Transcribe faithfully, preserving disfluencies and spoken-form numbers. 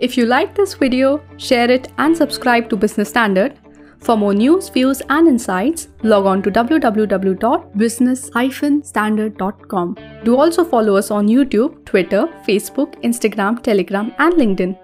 If you like this video, share it and subscribe to Business Standard. For more news, views and insights, log on to w w w dot business dash standard dot com. Do also follow us on YouTube, Twitter, Facebook, Instagram, Telegram and LinkedIn.